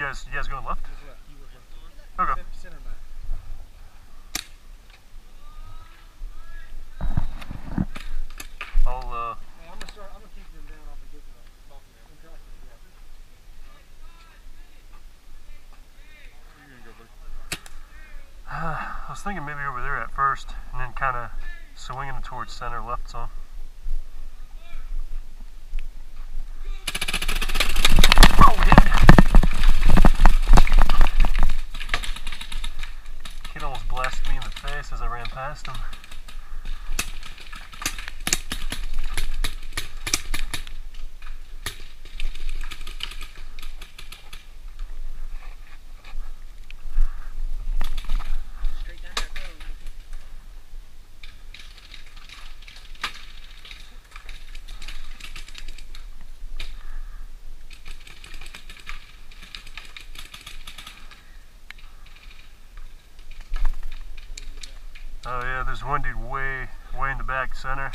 You guys going left? Okay. Center back. I'm gonna keep them down off and get them off there. I was thinking maybe over there at first, and then kind of swinging towards center left some. Oh, dude! Kid almost blasted me in the face as I ran past him. Oh yeah, there's one dude way in the back center.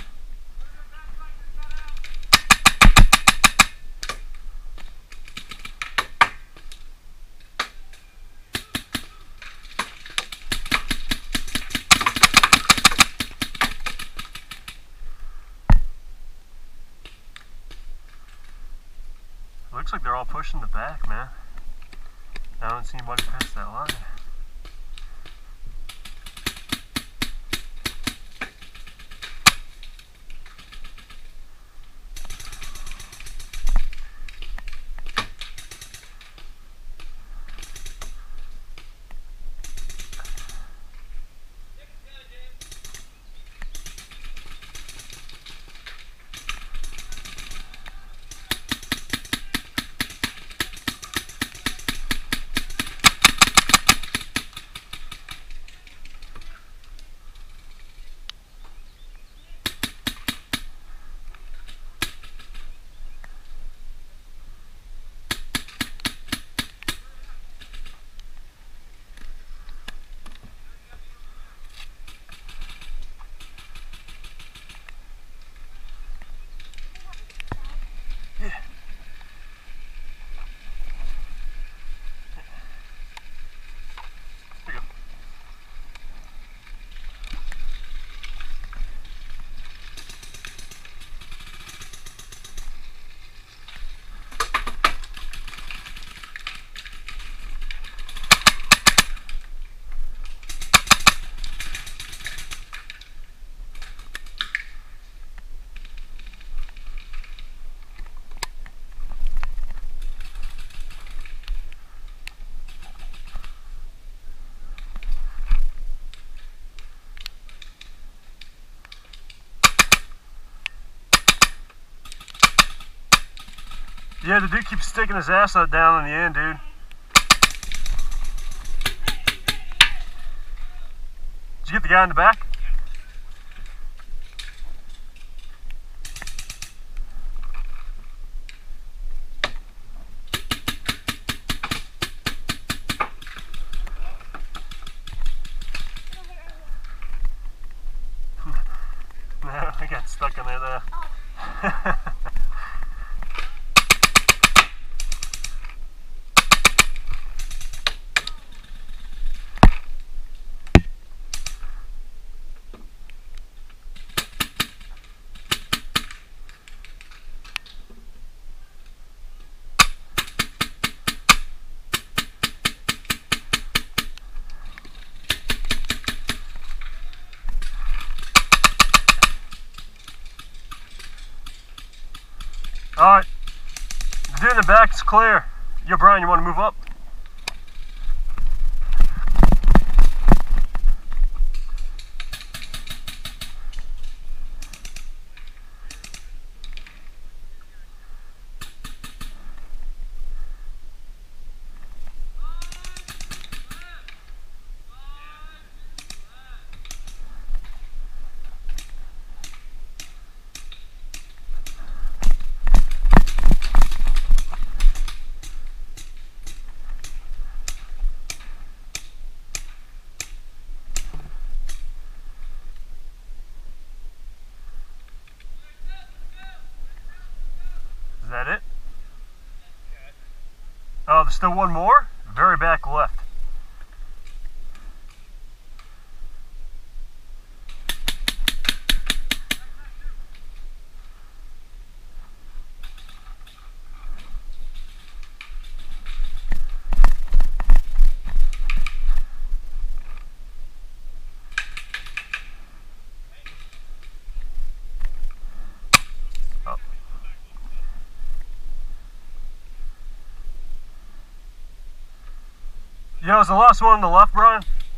Looks like they're all pushing the back, man. I don't see anybody past that line. Yeah, the dude keeps sticking his ass out down in the end, dude. Did you get the guy in the back? No, I got stuck in there though. Alright, the dude in the back is clear. Yo, Brian, you want to move up? there's still one more. Very back left. You know, it's the last one on the left, Brian.